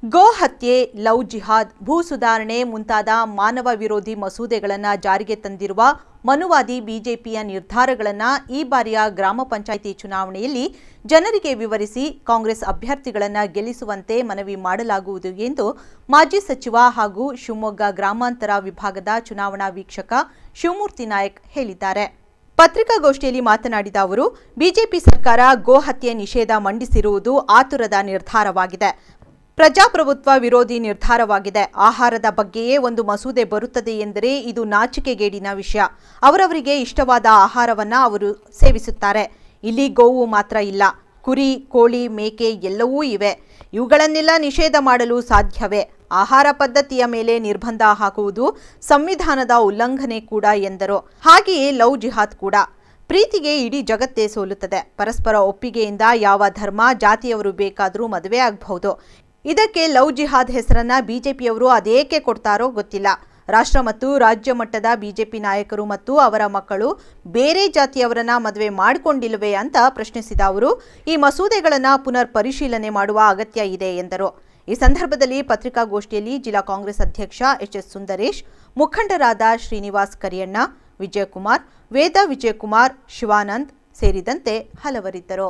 ಗೋ ಹತ್ಯೆ, ಲವ್ ಜಿಹಾದ್, ಭೂ ಸುಧಾರಣೆ ಮುಂತಾದ ಮಾನವ ವಿರೋಧಿ ಮಸೂದೆಗಳನ್ನು ಜಾರಿಗೆ ತಂದಿರುವ ಮನುವಾದಿ ಬಿಜೆಪಿಯ ನಿರ್ಧಾರಗಳನ್ನು ಈ ಬಾರಿಯ ಗ್ರಾಮ ಪಂಚಾಯಿತಿ ಚುನಾವಣೆಯಲ್ಲಿ ಜನರಿಗೆ ವಿವರಿಸಿ ಕಾಂಗ್ರೆಸ್ ಅಭ್ಯರ್ಥಿಗಳನ್ನು ಗೆಲ್ಲಿಸುವಂತೆ ಮನವಿ ಮಾಡಲಾಗುವುದು ಎಂದು ಮಾಜಿ ಸಚಿವ ಹಾಗೂ ಶಿವಮೊಗ್ಗ ಗ್ರಾಮಾಂತರ ವಿಭಾಗದ ಚುನಾವಣಾ ವೀಕ್ಷಕ ಶಿವಮೂರ್ತಿ ನಾಯಕ್ ಹೇಳಿದ್ದಾರೆ. ಪತ್ರಿಕಾಗೋಷ್ಠಿಯಲ್ಲಿ ಮಾತನಾಡಿದ ಅವರು, ಬಿಜೆಪಿ ಸರ್ಕಾರ ಗೋ ಹತ್ಯೆ ನಿಷೇಧ ಮಂಡಿಸಿರುವುದು ಆತುರದ ನಿರ್ಧಾರವಾಗಿದೆ. ಪ್ರಜಾಪ್ರಭುತ್ವ ವಿರೋಧಿ ನಿರ್ಧಾರವಾಗಿದೆ. ಆಹಾರದ ಬಗ್ಗೆಯೇ ಒಂದು ಮಸೂದೆ ಬರುತ್ತದೆ ಎಂದರೆ ಇದು ನಾಚಿಕೆಗೇಡಿನ ವಿಷಯ. ಅವರವರಿಗೆ ಇಷ್ಟವಾದ ಆಹಾರವನ್ನು ಅವರು ಸೇವಿಸುತ್ತಾರೆ. ಇಲ್ಲಿ ಗೋವು ಮಾತ್ರ ಇಲ್ಲ, ಕುರಿ, ಕೋಳಿ, ಮೇಕೆ ಎಲ್ಲವೂ ಇವೆ. ಇವುಗಳನ್ನೆಲ್ಲ ನಿಷೇಧ ಮಾಡಲು ಸಾಧ್ಯವೇ? ಆಹಾರ ಪದ್ಧತಿಯ ಮೇಲೆ ನಿರ್ಬಂಧ ಹಾಕುವುದು ಸಂವಿಧಾನದ ಉಲ್ಲಂಘನೆ ಕೂಡ ಎಂದರು. ಹಾಗೆಯೇ ಲವ್ ಜಿಹಾದ್ ಕೂಡ. ಪ್ರೀತಿಗೆ ಇಡೀ ಜಗತ್ತೇ ಸೋಲುತ್ತದೆ. ಪರಸ್ಪರ ಒಪ್ಪಿಗೆಯಿಂದ ಯಾವ ಧರ್ಮ, ಜಾತಿಯವರು ಬೇಕಾದರೂ ಮದುವೆ ಆಗಬಹುದು. ಇದಕ್ಕೆ ಲವ್ ಜಿಹಾದ್ ಹೆಸರನ್ನ ಬಿಜೆಪಿಯವರು ಅದೇಕೆ ಕೊಡ್ತಾರೋ ಗೊತ್ತಿಲ್ಲ. ರಾಷ್ಟ್ರ ಮತ್ತು ರಾಜ್ಯ ಮಟ್ಟದ ಬಿಜೆಪಿ ನಾಯಕರು ಮತ್ತು ಅವರ ಮಕ್ಕಳು ಬೇರೆ ಜಾತಿಯವರನ್ನ ಮದುವೆ ಮಾಡಿಕೊಂಡಿಲ್ಲವೇ ಅಂತ ಪ್ರಶ್ನಿಸಿದ ಅವರು, ಈ ಮಸೂದೆಗಳನ್ನು ಪುನರ್ ಪರಿಶೀಲನೆ ಮಾಡುವ ಅಗತ್ಯ ಇದೆ ಎಂದರು. ಈ ಸಂದರ್ಭದಲ್ಲಿ ಪತ್ರಿಕಾಗೋಷ್ಠಿಯಲ್ಲಿ ಜಿಲ್ಲಾ ಕಾಂಗ್ರೆಸ್ ಅಧ್ಯಕ್ಷ ಎಚ್.ಎಸ್. ಸುಂದರೇಶ್, ಮುಖಂಡರಾದ ಶ್ರೀನಿವಾಸ್ ಕರಿಯಣ್ಣ, ವಿಜಯಕುಮಾರ್, ವೇದ ವಿಜಯಕುಮಾರ್, ಶಿವಾನಂದ್ ಸೇರಿದಂತೆ ಹಲವರಿದ್ದರು.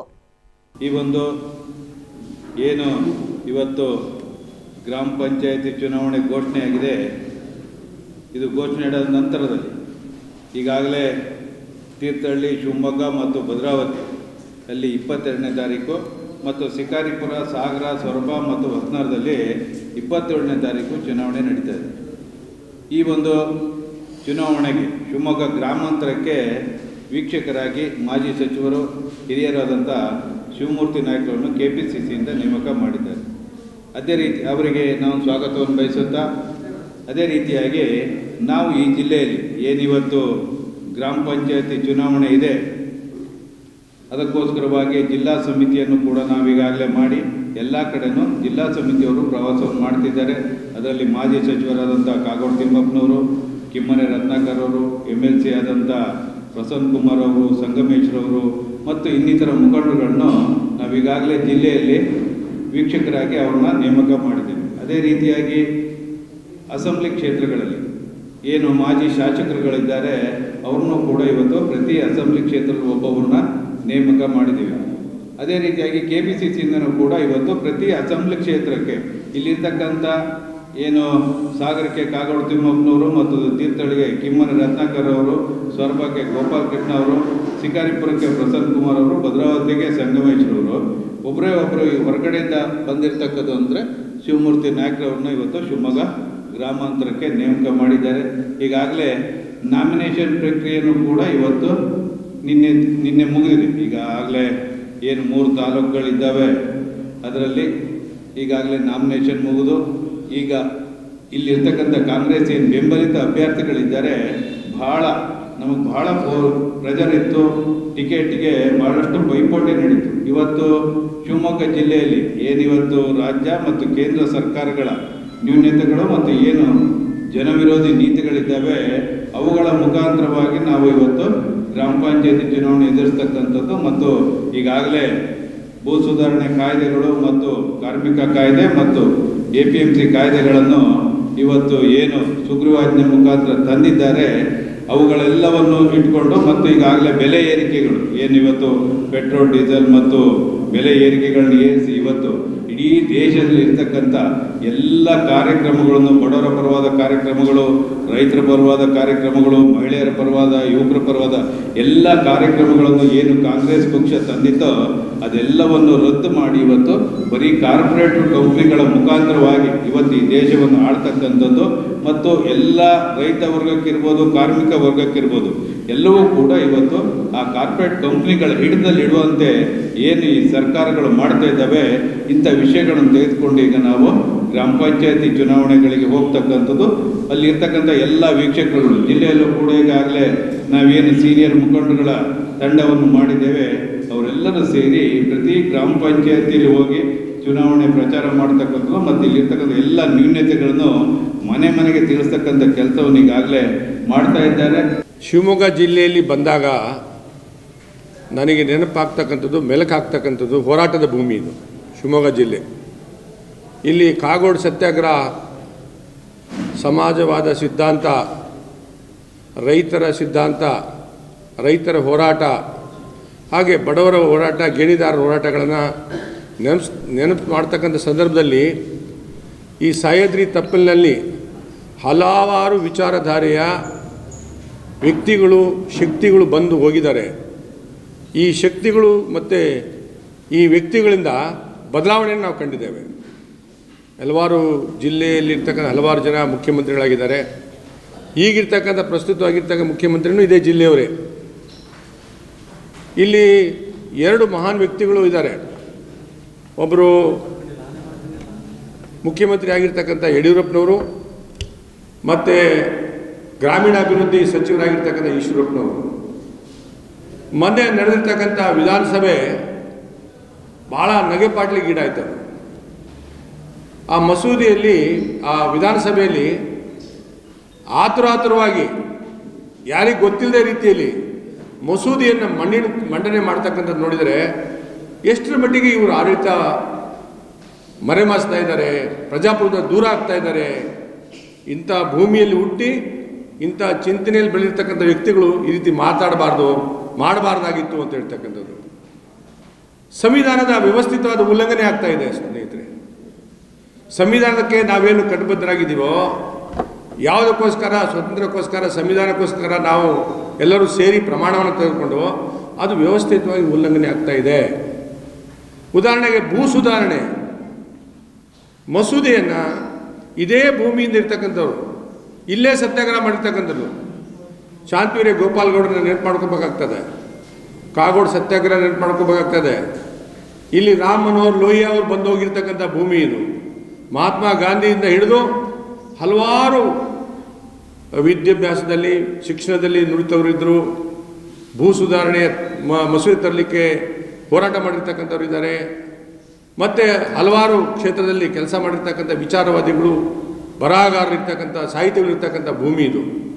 ಏನು ಇವತ್ತು ಗ್ರಾಮ ಪಂಚಾಯತಿ ಚುನಾವಣೆ ಘೋಷಣೆಯಾಗಿದೆ. ಇದು ಘೋಷಣೆ ಆದ ನಂತರದಲ್ಲಿ ಈಗಾಗಲೇ ತೀರ್ಥಹಳ್ಳಿ, ಶಿವಮೊಗ್ಗ ಮತ್ತು ಭದ್ರಾವತಿ ಅಲ್ಲಿ 22ನೇ ತಾರೀಕು ಮತ್ತು ಶಿಕಾರಿಪುರ, ಸಾಗರ, ಸೊರಬ ಮತ್ತು ಹೊಸನಗರದಲ್ಲಿ 27ನೇ ತಾರೀಕು ಚುನಾವಣೆ ನಡೀತಾ ಇದೆ. ಈ ಒಂದು ಚುನಾವಣೆಗೆ ಶಿವಮೊಗ್ಗ ಗ್ರಾಮಾಂತರಕ್ಕೆ ವೀಕ್ಷಕರಾಗಿ ಮಾಜಿ ಸಚಿವರು ಹಿರಿಯರಾದಂಥ ಶಿವಮೂರ್ತಿ ನಾಯಕರನ್ನು KPCCಯಿಂದ ನೇಮಕ ಮಾಡಿದ್ದಾರೆ. ಅದೇ ರೀತಿ ಅವರಿಗೆ ನಾವು ಸ್ವಾಗತವನ್ನು ಬಯಸುತ್ತಾ, ಅದೇ ರೀತಿಯಾಗಿ ನಾವು ಈ ಜಿಲ್ಲೆಯಲ್ಲಿ ಏನಿವತ್ತು ಗ್ರಾಮ ಪಂಚಾಯತಿ ಚುನಾವಣೆ ಇದೆ, ಅದಕ್ಕೋಸ್ಕರವಾಗಿ ಜಿಲ್ಲಾ ಸಮಿತಿಯನ್ನು ಕೂಡ ನಾವೀಗಾಗಲೇ ಮಾಡಿ ಎಲ್ಲ ಕಡೆನೂ ಜಿಲ್ಲಾ ಸಮಿತಿಯವರು ಪ್ರವಾಸವನ್ನು ಮಾಡ್ತಿದ್ದಾರೆ. ಅದರಲ್ಲಿ ಮಾಜಿ ಸಚಿವರಾದಂಥ ಕಾಗೋಡು ತಿಮ್ಮಪ್ಪನವರು, ಕಿಮ್ಮನೆ ರತ್ನಾಕರ್ ಅವರು, MLC ಆದಂಥ ಪ್ರಸನ್ನ ಕುಮಾರ್ ಅವರು, ಸಂಗಮೇಶ್ರವರು ಮತ್ತು ಇನ್ನಿತರ ಮುಖಂಡರುಗಳನ್ನು ನಾವೀಗಾಗಲೇ ಜಿಲ್ಲೆಯಲ್ಲಿ ವೀಕ್ಷಕರಾಗಿ ಅವ್ರನ್ನ ನೇಮಕ ಮಾಡಿದ್ದೇವೆ. ಅದೇ ರೀತಿಯಾಗಿ ಅಸೆಂಬ್ಲಿ ಕ್ಷೇತ್ರಗಳಲ್ಲಿ ಏನು ಮಾಜಿ ಶಾಸಕರುಗಳಿದ್ದಾರೆ ಅವ್ರನ್ನೂ ಕೂಡ ಇವತ್ತು ಪ್ರತಿ ಅಸೆಂಬ್ಲಿ ಕ್ಷೇತ್ರದ ಒಬ್ಬೊಬ್ಬರನ್ನ ನೇಮಕ ಮಾಡಿದ್ದೀವಿ. ಅದೇ ರೀತಿಯಾಗಿ KPCCಯಿಂದನೂ ಕೂಡ ಇವತ್ತು ಪ್ರತಿ ಅಸೆಂಬ್ಲಿ ಕ್ಷೇತ್ರಕ್ಕೆ ಇಲ್ಲಿರ್ತಕ್ಕಂಥ ಏನು ಸಾಗರಕ್ಕೆ ಕಾಗೋಡು ತಿಮ್ಮಪ್ಪನವರು ಮತ್ತು ತೀರ್ಥಹಳ್ಳಿಗೆ ಕಿಮ್ಮನೆ ರತ್ನಾಕರ್ ಅವರು, ಸೊರಬಕ್ಕೆ ಗೋಪಾಲ್ ಕೃಷ್ಣ ಅವರು, ಶಿಕಾರಿಪುರಕ್ಕೆ ಪ್ರಸನ್ನ ಕುಮಾರ್ ಅವರು, ಭದ್ರಾವತಿಗೆ ಸಂಗಮೇಶ್ವರವರು, ಒಬ್ಬರೇ ಒಬ್ಬರು ಹೊರಗಡೆಯಿಂದ ಬಂದಿರತಕ್ಕದ್ದು ಅಂದರೆ ಶಿವಮೂರ್ತಿ ನಾಯಕರವ್ರನ್ನ ಇವತ್ತು ಶಿವಮೊಗ್ಗ ಗ್ರಾಮಾಂತರಕ್ಕೆ ನೇಮಕ ಮಾಡಿದ್ದಾರೆ. ಈಗಾಗಲೇ ನಾಮಿನೇಷನ್ ಪ್ರಕ್ರಿಯೆಯನ್ನು ಕೂಡ ಇವತ್ತು ನಿನ್ನೆ ಮುಗಿದಿದೆ. ಈಗಾಗಲೇ ಏನು 3 ತಾಲೂಕುಗಳಿದ್ದಾವೆ, ಅದರಲ್ಲಿ ಈಗಾಗಲೇ ನಾಮಿನೇಷನ್ ಮುಗಿದು ಈಗ ಇಲ್ಲಿರ್ತಕ್ಕಂಥ ಕಾಂಗ್ರೆಸ್ ಏನು ಬೆಂಬಲಿತ ಅಭ್ಯರ್ಥಿಗಳಿದ್ದಾರೆ, ನಮಗೆ ಭಾಳ ಪ್ರೆಜರ್ ಇತ್ತು. ಟಿಕೆಟ್ಗೆ ಭಾಳಷ್ಟು ಪೈಪೋಟಿ ನಡೀತು. ಇವತ್ತು ಶಿವಮೊಗ್ಗ ಜಿಲ್ಲೆಯಲ್ಲಿ ಏನಿವತ್ತು ರಾಜ್ಯ ಮತ್ತು ಕೇಂದ್ರ ಸರ್ಕಾರಗಳ ನ್ಯೂನತೆಗಳು ಮತ್ತು ಏನು ಜನವಿರೋಧಿ ನೀತಿಗಳಿದ್ದಾವೆ, ಅವುಗಳ ಮುಖಾಂತರವಾಗಿ ನಾವು ಇವತ್ತು ಗ್ರಾಮ ಪಂಚಾಯತಿ ಚುನಾವಣೆ ಎದುರಿಸ್ತಕ್ಕಂಥದ್ದು ಮತ್ತು ಈಗಾಗಲೇ ಭೂ ಸುಧಾರಣೆ ಕಾಯ್ದೆಗಳು ಮತ್ತು ಕಾರ್ಮಿಕ ಕಾಯ್ದೆ ಮತ್ತು APMC ಕಾಯ್ದೆಗಳನ್ನು ಇವತ್ತು ಏನು ಸುಗ್ರೀವಾಜ್ಞೆ ಮುಖಾಂತರ ತಂದಿದ್ದಾರೆ, ಅವುಗಳೆಲ್ಲವನ್ನು ಇಟ್ಕೊಂಡು ಮತ್ತು ಈಗಾಗಲೇ ಬೆಲೆ ಏರಿಕೆಗಳು ಏನಿವತ್ತು ಪೆಟ್ರೋಲ್, ಡೀಸೆಲ್ ಮತ್ತು ಬೆಲೆ ಏರಿಕೆಗಳನ್ನ ಏರಿಸಿ ಇವತ್ತು ಇಡೀ ದೇಶದಲ್ಲಿ ಇರ್ತಕ್ಕಂಥ ಎಲ್ಲ ಕಾರ್ಯಕ್ರಮಗಳನ್ನು, ಬಡವರ ಪರವಾದ ಕಾರ್ಯಕ್ರಮಗಳು, ರೈತರ ಪರವಾದ ಕಾರ್ಯಕ್ರಮಗಳು, ಮಹಿಳೆಯರ ಪರವಾದ, ಯುವಕರ ಪರವಾದ ಎಲ್ಲ ಕಾರ್ಯಕ್ರಮಗಳನ್ನು ಏನು ಕಾಂಗ್ರೆಸ್ ಪಕ್ಷ ತಂದಿತ್ತೋ ಅದೆಲ್ಲವನ್ನು ರದ್ದು ಮಾಡಿ ಇವತ್ತು ಬರೀ ಕಾರ್ಪೊರೇಟ್ ಕಂಪ್ನಿಗಳ ಮುಖಾಂತರವಾಗಿ ಇವತ್ತು ಈ ದೇಶವನ್ನು ಆಳ್ತಕ್ಕಂಥದ್ದು ಮತ್ತು ಎಲ್ಲ ರೈತ ವರ್ಗಕ್ಕಿರ್ಬೋದು, ಕಾರ್ಮಿಕ ವರ್ಗಕ್ಕಿರ್ಬೋದು ಎಲ್ಲವೂ ಕೂಡ ಇವತ್ತು ಆ ಕಾರ್ಪೊರೇಟ್ ಕಂಪ್ನಿಗಳ ಹಿಡಿದಲ್ಲಿಡುವಂತೆ ಏನು ಈ ಸರ್ಕಾರಗಳು ಮಾಡ್ತಾ ಇದ್ದಾವೆ, ಇಂಥ ವಿಷಯಗಳನ್ನು ತೆಗೆದುಕೊಂಡು ಈಗ ನಾವು ಗ್ರಾಮ ಪಂಚಾಯತಿ ಚುನಾವಣೆಗಳಿಗೆ ಹೋಗ್ತಕ್ಕಂಥದ್ದು. ಅಲ್ಲಿ ಇರ್ತಕ್ಕಂಥ ಎಲ್ಲ ವೀಕ್ಷಕರುಗಳು ಜಿಲ್ಲೆಯಲ್ಲೂ ಕೂಡ ಈಗಾಗಲೇ ನಾವೇನು ಸೀನಿಯರ್ ಮುಖಂಡರುಗಳ ತಂಡವನ್ನು ಮಾಡಿದ್ದೇವೆ, ಅವರೆಲ್ಲರೂ ಸೇರಿ ಪ್ರತಿ ಗ್ರಾಮ ಪಂಚಾಯತಿಯಲ್ಲಿ ಹೋಗಿ ಚುನಾವಣೆ ಪ್ರಚಾರ ಮಾಡ್ತಕ್ಕಂಥದ್ದು ಮತ್ತು ಇಲ್ಲಿರ್ತಕ್ಕಂಥ ಎಲ್ಲ ನ್ಯೂನತೆಗಳನ್ನು ಮನೆ ಮನೆಗೆ ತಿಳಿಸ್ತಕ್ಕಂಥ ಕೆಲಸವನ್ನು ಈಗಾಗಲೇ ಮಾಡ್ತಾ ಇದ್ದಾರೆ. ಶಿವಮೊಗ್ಗ ಜಿಲ್ಲೆಯಲ್ಲಿ ಬಂದಾಗ ನನಗೆ ನೆನಪಾಗ್ತಕ್ಕಂಥದ್ದು, ಮೆಲುಕಾಗ್ತಕ್ಕಂಥದ್ದು ಹೋರಾಟದ ಭೂಮಿ ಇದು ಶಿವಮೊಗ್ಗ ಜಿಲ್ಲೆ. ಇಲ್ಲಿ ಕಾಗೋಡು ಸತ್ಯಾಗ್ರಹ, ಸಮಾಜವಾದ ಸಿದ್ಧಾಂತ, ರೈತರ ಸಿದ್ಧಾಂತ, ರೈತರ ಹೋರಾಟ, ಹಾಗೆ ಬಡವರ ಹೋರಾಟ, ಗೇಣಿದಾರರ ಹೋರಾಟಗಳನ್ನು ನೆನಪು ಮಾಡ್ತಕ್ಕಂಥ ಸಂದರ್ಭದಲ್ಲಿ ಈ ಸಹ್ಯಾದ್ರಿ ತಪ್ಪಲಿನಲ್ಲಿ ಹಲವಾರು ವಿಚಾರಧಾರೆಯ ವ್ಯಕ್ತಿಗಳು, ಶಕ್ತಿಗಳು ಬಂದು ಹೋಗಿದ್ದಾರೆ. ಈ ಶಕ್ತಿಗಳು ಮತ್ತು ಈ ವ್ಯಕ್ತಿಗಳಿಂದ ಬದಲಾವಣೆಯನ್ನು ನಾವು ಕಂಡಿದ್ದೇವೆ. ಹಲವಾರು ಜಿಲ್ಲೆಯಲ್ಲಿರ್ತಕ್ಕಂಥ ಹಲವಾರು ಜನ ಮುಖ್ಯಮಂತ್ರಿಗಳಾಗಿದ್ದಾರೆ. ಈಗಿರ್ತಕ್ಕಂಥ ಪ್ರಸ್ತುತವಾಗಿರ್ತಕ್ಕಂಥ ಮುಖ್ಯಮಂತ್ರಿನೂ ಇದೇ ಜಿಲ್ಲೆಯವರೇ. ಇಲ್ಲಿ ಎರಡು ಮಹಾನ್ ವ್ಯಕ್ತಿಗಳು ಇದ್ದಾರೆ. ಒಬ್ಬರು ಮುಖ್ಯಮಂತ್ರಿ ಆಗಿರ್ತಕ್ಕಂಥ ಯಡಿಯೂರಪ್ಪನವರು ಮತ್ತು ಗ್ರಾಮೀಣಾಭಿವೃದ್ಧಿ ಸಚಿವರಾಗಿರ್ತಕ್ಕಂಥ ಈಶ್ವರಪ್ಪನವರು. ಮೊನ್ನೆ ನಡೆದಿರ್ತಕ್ಕಂಥ ವಿಧಾನಸಭೆ ಭಾಳ ನಗೆಪಾಟ್ಲಿಗೀಡಾಯಿತು. ಆ ಮಸೂದೆಯಲ್ಲಿ, ಆ ವಿಧಾನಸಭೆಯಲ್ಲಿ ಆತುರಾತುರವಾಗಿ ಯಾರಿಗೆ ಗೊತ್ತಿಲ್ಲದೆ ರೀತಿಯಲ್ಲಿ ಮಸೂದೆಯನ್ನು ಮಂಡನೆ ಮಾಡ್ತಕ್ಕಂಥದ್ದು ನೋಡಿದರೆ ಎಷ್ಟರ ಮಟ್ಟಿಗೆ ಇವರು ಆಡಳಿತ ಮರೆಮಾಚ್ತಾ ಇದ್ದಾರೆ, ಪ್ರಜಾಪ್ರಭುತ್ವ ದೂರ ಆಗ್ತಾ ಇದ್ದಾರೆ. ಇಂಥ ಭೂಮಿಯಲ್ಲಿ ಹುಟ್ಟಿ ಇಂಥ ಚಿಂತನೆಯಲ್ಲಿ ಬೆಳೆದಿರ್ತಕ್ಕಂಥ ವ್ಯಕ್ತಿಗಳು ಈ ರೀತಿ ಮಾಡಬಾರ್ದಾಗಿತ್ತು ಅಂತ ಹೇಳ್ತಕ್ಕಂಥದ್ದು. ಸಂವಿಧಾನದ ವ್ಯವಸ್ಥಿತವಾದ ಉಲ್ಲಂಘನೆ ಆಗ್ತಾ ಇದೆ ಸ್ನೇಹಿತರೆ. ಸಂವಿಧಾನಕ್ಕೆ ನಾವೇನು ಕಟಿಬದ್ಧರಾಗಿದ್ದೀವೋ, ಯಾವುದಕ್ಕೋಸ್ಕರ, ಸ್ವತಂತ್ರಕ್ಕೋಸ್ಕರ, ಸಂವಿಧಾನಕ್ಕೋಸ್ಕರ ನಾವು ಎಲ್ಲರೂ ಸೇರಿ ಪ್ರಮಾಣವನ್ನು ತೆಗೆದುಕೊಂಡು ಅದು ವ್ಯವಸ್ಥಿತವಾಗಿ ಉಲ್ಲಂಘನೆ ಆಗ್ತಾ ಇದೆ. ಉದಾಹರಣೆಗೆ ಭೂ ಸುಧಾರಣೆ ಮಸೂದೆಯನ್ನು ಇದೇ ಭೂಮಿಯಿಂದ ಇರ್ತಕ್ಕಂಥವ್ರು ಇಲ್ಲೇ ಸತ್ಯಾಗ್ರಹ ಮಾಡಿರ್ತಕ್ಕಂಥದ್ದು. ಶಾಂತಿವೀರ ಗೋಪಾಲ್ಗೌಡರನ್ನ ನೆನಪು ಮಾಡ್ಕೋಬೇಕಾಗ್ತದೆ, ಕಾಗೋಡು ಸತ್ಯಾಗ್ರಹ ನೆನಪು ಮಾಡ್ಕೋಬೇಕಾಗ್ತದೆ. ಇಲ್ಲಿ ರಾಮ್ ಮನೋಹರ್ ಲೋಹಿಯಾ ಅವರು ಬಂದು ಹೋಗಿರ್ತಕ್ಕಂಥ ಭೂಮಿ ಇದು. ಮಹಾತ್ಮ ಗಾಂಧಿಯಿಂದ ಹಿಡಿದು ಹಲವಾರು ವಿದ್ಯಾಭ್ಯಾಸದಲ್ಲಿ, ಶಿಕ್ಷಣದಲ್ಲಿ ನುರಿತವರಿದ್ದರು. ಭೂ ಸುಧಾರಣೆ ಮಸೂದೆ ತರಲಿಕ್ಕೆ ಹೋರಾಟ ಮಾಡಿರ್ತಕ್ಕಂಥವ್ರು ಇದ್ದಾರೆ. ಮತ್ತು ಹಲವಾರು ಕ್ಷೇತ್ರದಲ್ಲಿ ಕೆಲಸ ಮಾಡಿರ್ತಕ್ಕಂಥ ವಿಚಾರವಾದಿಗಳು, ಬರಹಗಾರರಿರ್ತಕ್ಕಂಥ, ಸಾಹಿತಿಗಳಿರ್ತಕ್ಕಂಥ ಭೂಮಿ ಇದು.